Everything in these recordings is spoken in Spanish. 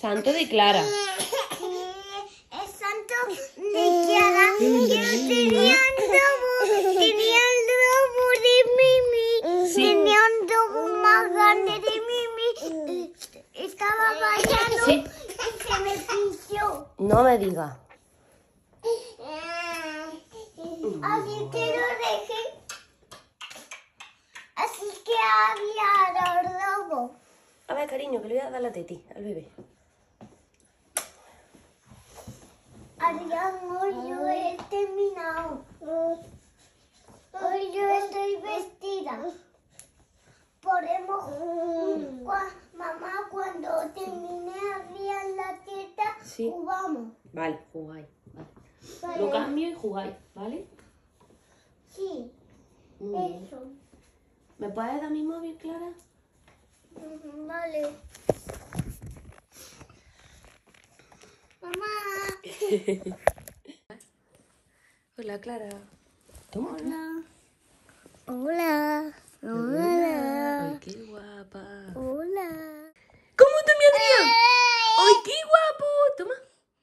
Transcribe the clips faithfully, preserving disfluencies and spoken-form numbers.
santo de Clara. El santo de Clara, que tenía un lobo, tenía un lobo de Mimi, Sí. tenía un lobo más grande de Mimi, estaba bailando Sí. y se me pisó. No me digas. Así que lo dejé. Así que había los lobos. A ver, cariño, que le voy a dar la teti al bebé. Adrián, hoy yo he terminado. Hoy yo estoy vestida. Podemos, cua- mamá, cuando termine Adrián la teta, Sí. jugamos. Vale, jugáis. Vale. Vale. Lo cambio y jugáis, ¿vale? Sí, Muy bien. eso. ¿Me puedes dar mi móvil, Clara? Ujú, vale. Mamá. Hola, Clara. Toma. Hola. Hola. Hola. Ay, qué guapa. Hola. ¿Cómo está mi Adrián? ¡Ay, qué guapo! Toma.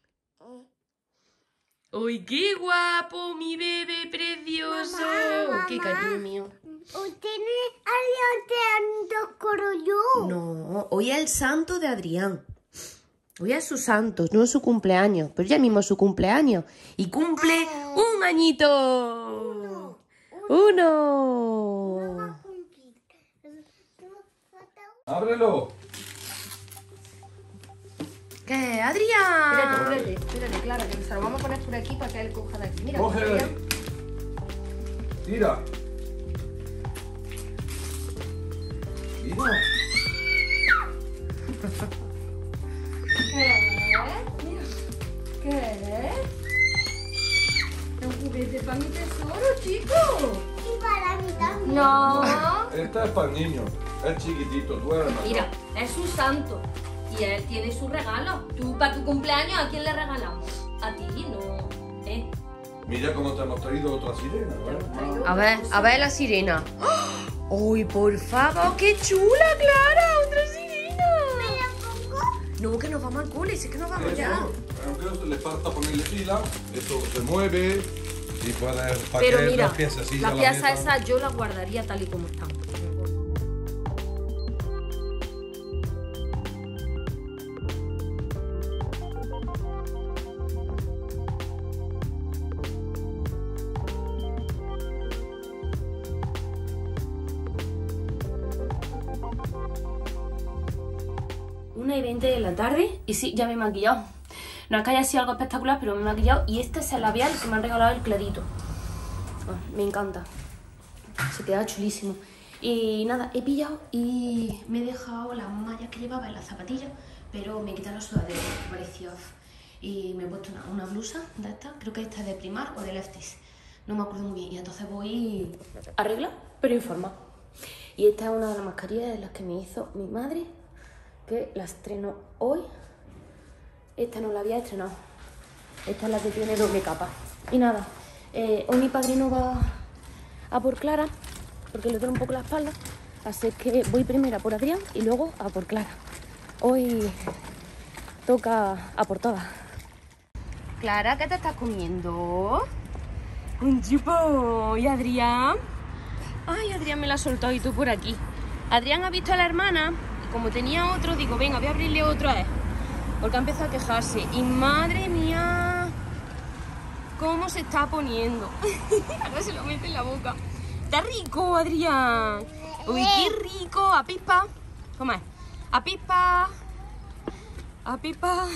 ¡Ay, qué guapo! Mi bebé precioso. Mamá, ¡Qué mamá. cariño mío! ¿Usted es Adrián Corollo? No, hoy es el santo de Adrián. Hoy es su santo, no es su cumpleaños. Pero ya mismo es su cumpleaños. Y cumple un añito. Uno. ¡Ábrelo! ¿Qué, Adrián? Espérate, espérate, espérate, Clara, que se lo vamos a poner por aquí para que él coja de aquí. Mira, Coge de Adrián. ahí. Tira. Tira. ¿Qué? Mira. ¿Qué? Un juguete para mi tesoro, chico. Y para mí también. No. Esta es para niños. Es chiquitito. Tú eres mayor. Mira, es su santo. Y él tiene su regalo. Tú, para tu cumpleaños, ¿a quién le regalamos? A ti, no. ¿Eh? Mira cómo te hemos traído otra sirena. ¿vale? A ver, a ver la sirena. ¡Ay, por favor! ¡Qué chula, Clara! ¡Otra sirena! No, que nos vamos al cole, sí que nos vamos ya. Eso, aunque le falta ponerle pila, esto se mueve y puedes para Pero que mira, las piezas así la ya pieza metan. esa yo la guardaría tal y como están. Una y veinte de la tarde y sí, ya me he maquillado. No es que haya sido algo espectacular, pero me he maquillado y este es el labial que me han regalado el clarito. Ah, me encanta. Se queda chulísimo. Y nada, he pillado y me he dejado las mallas que llevaba en las zapatillas, pero me he quitado los sudaderos, que parecía. Y me he puesto una, una blusa de esta, creo que esta es de Primark o de Lefties. No me acuerdo muy bien. Y entonces voy arreglar, pero informar. Y esta es una de las mascarillas de las que me hizo mi madre, que la estreno hoy. Esta no la había estrenado. Esta es la que tiene doble capa. Y nada, eh, hoy mi padrino va a por Clara, porque le duele un poco la espalda. Así que voy primero a por Adrián y luego a por Clara. Hoy toca a por todas. Clara, ¿qué te estás comiendo? Un chupo. ¿Y Adrián? Ay, Adrián me la ha soltado y tú por aquí. Adrián ha visto a la hermana y como tenía otro, digo, venga, voy a abrirle otro a él. Porque ha empezado a quejarse. Y madre mía, cómo se está poniendo. Ahora se lo mete en la boca. Está rico, Adrián. Uy, qué rico. A pispa. ¿Cómo es? A pispa. A pispa.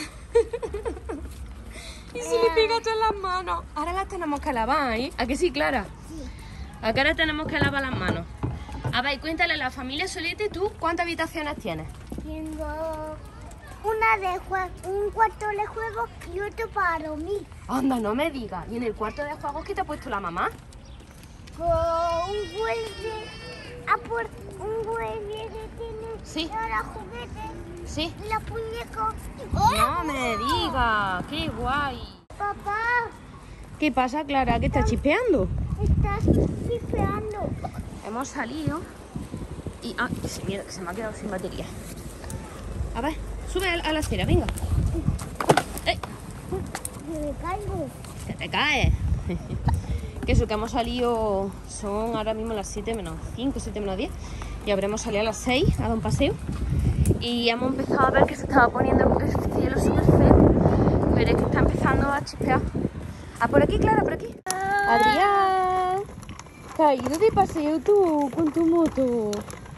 Y se le pega todo en las manos. Ahora las tenemos que lavar, ¿eh? ¿A que sí, Clara? Sí. ¿A qué hora tenemos que lavar las manos? A ver, cuéntale a la familia Solete, ¿tú cuántas habitaciones tienes? Tengo una de juego, un cuarto de juego y otro para dormir. Anda, no me digas. ¿Y en el cuarto de juegos qué te ha puesto la mamá? Con un juguete, a por un juguete que tiene Sí. los juguetes Sí. y los muñecos. No me digas. ¡Qué guay! Papá, ¿Qué pasa, Clara? ¿Qué estás chispeando? estás chispeando. Hemos salido y... Ah, se, mira, que se me ha quedado sin batería. A ver, Sube a, a la acera, venga. ¡Ey! Me caigo. Que te caes. Que eso, que hemos salido, son ahora mismo las siete menos cinco, siete menos diez. Y habremos salido a las seis a dar un paseo. Y hemos empezado a ver que se estaba poniendo el cielo súper feo. Pero es que está empezando a chispear. Ah, por aquí, Clara, por aquí. Adrián, ¿te has ido de paseo tú con tu moto?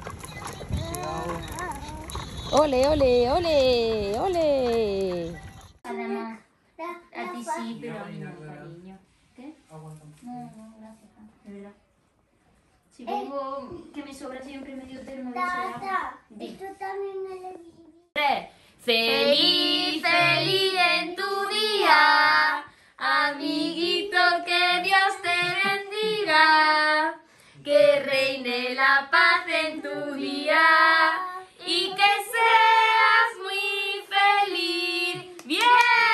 Ole, ole, ole, ole. Además, a ti sí, pero a mí no, cariño. ¿Qué? No, no, gracias, de verdad. Si pongo que me sobra siempre medio termo de Tata, Di. esto también me lo vi. Feliz, feliz en tu día, amiguito, que Dios te bendiga, que reine la paz en tu día y que seas muy feliz. ¡Bien!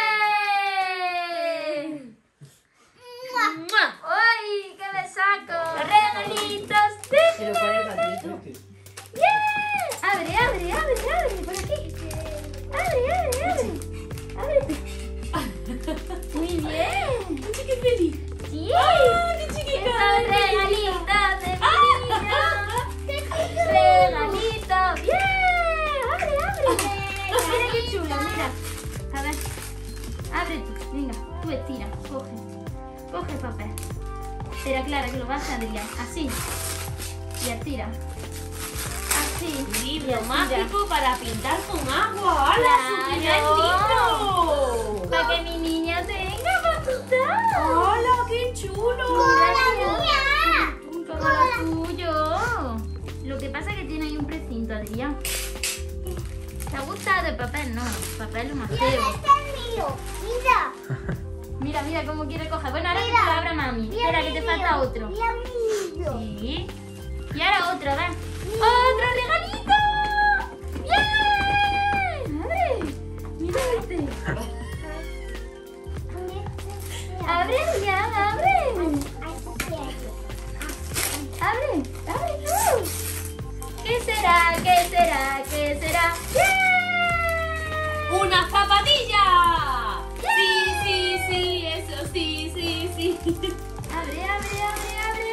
¡Mua! ¡Ay, qué besaco! ¡Regalitos! Se lo pone el gatito. ¡Bien! Abre, abre, abre, abre, por aquí. Abre, abre, abre. Ábrete. Muy bien. ¡Qué feliz! Sí. ¡Qué Que chiquita! son regalitos de niño. Regalitos. Bien. Abre, abre. Mira qué chulo, mira. A ver. Abre tú. Venga, tú estira. Coge. Coge el papel. Espera, Clara, que lo vas a Adrián. Así. Y estira. Así. Libro Y mágico para pintar con agua. ¡Hala! ¡Su primer Claro. libro! Para que mi niña tenga para pintar. ¡Hala! ¡Qué chulo! Todo lo tuyo. Lo que pasa es que tiene ahí un precinto, Adrián. ¿Te ha gustado el papel? No, el papel es lo más feo. Este es mío. Mira. Mira, mira cómo quiere coger. Bueno, ahora que Mira. lo abra mami. Mira Espera, que mi te mío. falta otro. Mira mi niño. Sí. Y ahora otro, ven. ¡Otro regalito! ¡Bien! ¡Abre! Mira este. ¡Abre, Adrián! ¡Abre! ¡Abre! ¡Abre tú! ¿Qué será? ¿Qué será? ¿Qué será? ¡Bien! ¡Una zapatilla! Sí, sí, sí, eso sí, sí, sí. ¡Abre, abre, abre, abre!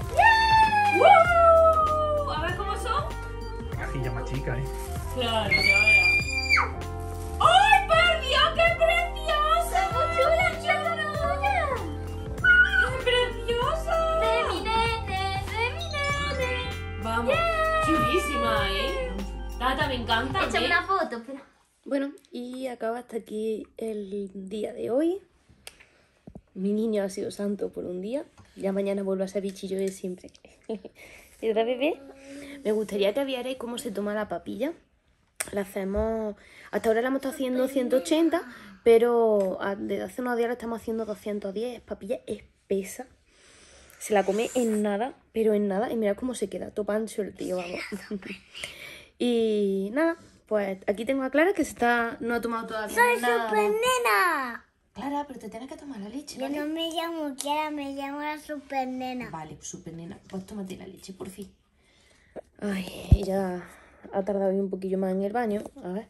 ¡Woo! A ver cómo son. Cajilla más chica, ¿eh? Claro, ahora. ¡Ay, por Dios, qué preciosa! ¡Muy chula, chula! ¡Qué preciosa! ¡De mi nene! ¡De mi nene! Vamos, chulísima, ¿eh? Tata, me encanta. Echa ¿eh? una foto, espera. Bueno, y acaba hasta aquí el día de hoy. Mi niño ha sido santo por un día. Ya mañana vuelvo a ser bichillo de siempre. ¿Verdad, bebé? Me gustaría que vierais cómo se toma la papilla. La hacemos... Hasta ahora la hemos estado haciendo ciento ochenta, pero a- desde hace unos días la estamos haciendo doscientos diez. Es papilla espesa. Se la come en nada, pero en nada. Y mirad cómo se queda. Topancho el tío, vamos. Y nada, pues aquí tengo a Clara que se está... No ha tomado todavía Soy nada. super nena. Clara, pero te tienes que tomar la leche, Yo ¿vale? no me llamo Kiara, me llamo la super nena. Vale, súper nena. Pues tómate la leche, por fin. Ay, ella ha tardado ahí un poquillo más en el baño. A ver.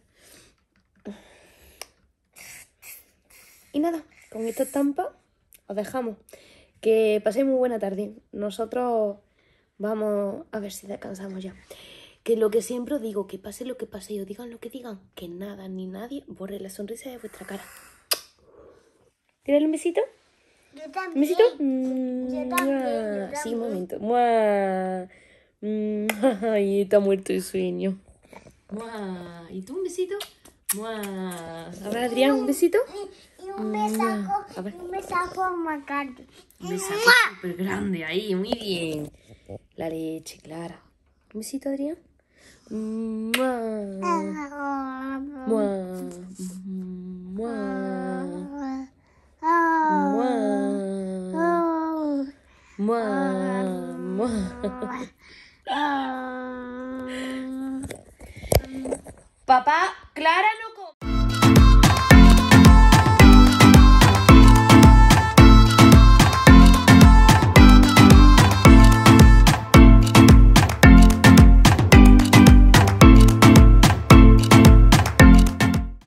Y nada, con esta estampa os dejamos. Que paséis muy buena tarde. Nosotros vamos a ver si descansamos ya. Que lo que siempre os digo, que pase lo que pase y os digan lo que digan, que nada ni nadie borre la sonrisa de vuestra cara. ¿Tírale un besito? Yo ¿Un también. besito? Yo también, yo Sí, un también. momento. ¡Mua! Mm, Ay, está muerto el sueño. ¡Mua! ¿Y tú un besito? ¡Mua! A ver, Adrián, un besito. Y un besaco, A ver. y un besaco a Macardo. Un besaco súper grande ahí, muy bien. La leche, Clara. ¿Un besito, Adrián? ¡Mua! ¡Mua! ¡Mua! ¡Mua! ¡Mua! ¡Mua! Papá, Clara no